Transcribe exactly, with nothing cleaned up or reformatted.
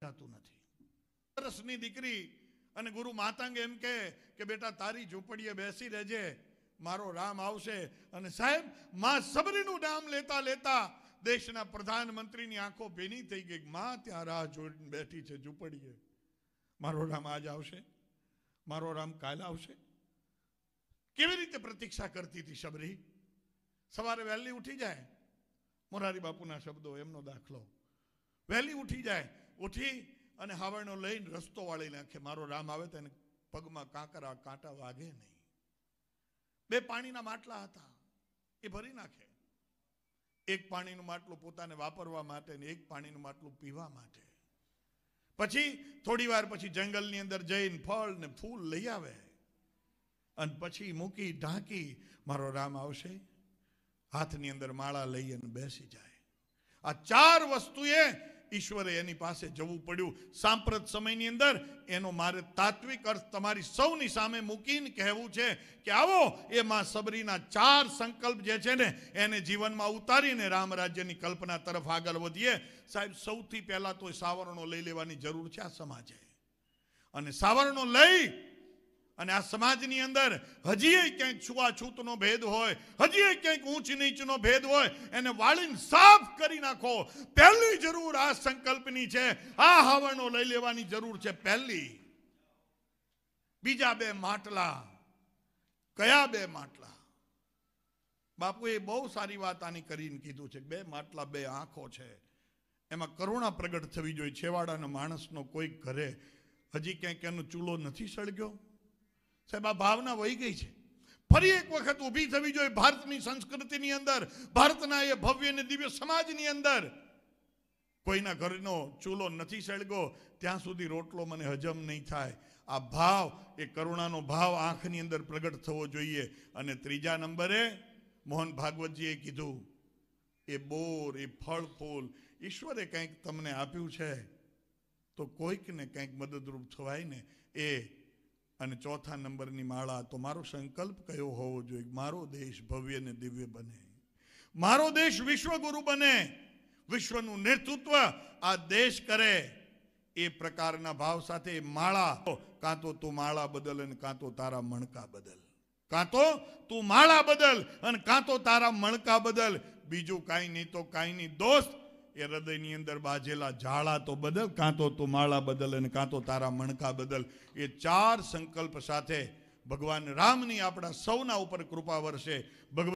જાતું નથી. વર્ષની દીકરી અને ગુરુ માતાંગે એમ કહે કે બેટા તારી ઝૂંપડીએ બેસી રહેજે, મારો રામ આવશે. અને સાહેબ માં સબરીનું નામ લેતા લેતા દેશના પ્રધાનમંત્રીની આંખો ભીની થઈ ગઈ. માં ત્યાં રાહ જોઈને બેઠી છે ઝૂંપડીએ, મારો રામ આજ આવશે, મારો રામ કાલ આવશે. કેવી રીતે પ્રતીક્ષા કરતી હતી સબરી? સવારે વહેલી ઉઠી જાય, મોરારી બાપુના શબ્દો, એમનો દાખલો, વહેલી ઉઠી જાય, ઉઠી અને હાવરણો લઈને રસ્તો વાળી નાખે. મારો રામ આવે તો એને પગમાં કાંકરા કાંટા વાગે નહીં. બે પાણીના માટલા હતા, એ ભરી નાખે. એક પાણીનું માટલું પોતાને વાપરવા માટે ને એક પાણીનું માટલું પીવા માટે. પછી થોડી વાર પછી જંગલની અંદર જઈને ફળ ને ફૂલ લઈ આવે અને પછી મૂકી ઢાંકી મારો રામ આવશે, હાથની અંદર માળા લઈ અને બેસી જાય. આ ચાર વસ્તુએ ઈશ્વરે એની પાસે જવું પડ્યું. સાંપ્રત સમયની અંદર એનો મારે તાત્વિક અર્થ તમારી સૌની સામે મૂકીને કહેવું છે કે આવો એ માં સબરીના ચાર સંકલ્પ જે છે ને એને જીવનમાં ઉતારીને રામ રાજ્યની કલ્પના તરફ આગળ વધીએ. સાહેબ સૌથી પહેલા તો સાવરણો લઈ લેવાની જરૂર છે આ સમાજે. અને સાવરણો લઈ અને આ સમાજની અંદર હજી ક્યાંક છૂઆછૂતનો ભેદ હોય, હજી ક્યાંક ઊંચ નીચનો ભેદ હોય, એને વાળીને સાફ કરી નાખો. પહેલી જરૂર આ સંકલ્પની છે, આ હાવરણો લઈ લેવાની જરૂર છે પહેલી. બીજા બે માટલા, કયા બે માટલા? બાપુએ બહુ સારી વાત આની કરીને કીધું છે. બે માટલા, બે આંખો છે, એમાં કરુણા પ્રગટ થવી જોઈએ. છેવાડાના માણસનો કોઈ ઘરે હજી ક્યાંક એનો ચૂલો નથી સળગ્યો. સાહેબ આ ભાવના વહી ગઈ છે. ફરી એક વખત ઊભી થવી જોઈએ ભારતની સંસ્કૃતિની અંદર, ભારતના એ ભવ્ય અને દિવ્ય સમાજની અંદર. કોઈના ઘરનો ચૂલો નથી સળગો ત્યાં સુધી રોટલો મને હજમ નહીં થાય. આ ભાવ, એ કરુણાનો ભાવ આંખની અંદર પ્રગટ થવો જોઈએ. અને ત્રીજા નંબરે મોહન ભાગવતજીએ કીધું, એ બોર, એ ફળ ફૂલ ઈશ્વરે કંઈક તમને આપ્યું છે તો કોઈકને કંઈક મદદરૂપ થવાય ને એ. અને ચોથા નંબરની માળા, તો મારો સંકલ્પ કયો હોવો જોઈએ? મારો દેશ ભવ્ય ને દિવ્ય બને, મારો દેશ વિશ્વગુરુ બને, વિશ્વનું નેતૃત્વ આ દેશ કરે. એ પ્રકારના ભાવ સાથે માળા, કાં તો તું માળા બદલ અને કાં તો તારા મણકા બદલ, કાં તો તું માળા બદલ અને કાં તો તારા મણકા બદલ. બીજું કાંઈ નહીં તો કાંઈ નહીં દોસ્ત. એ હૃદયની અંદર બાજેલા ઝાડા તો બદલ, કાં તો તું માળા બદલ અને કાં તો તારા મણકા બદલ. એ ચાર સંકલ્પ સાથે ભગવાન રામની આપણા સૌના ઉપર કૃપા વરસે. ભગવાન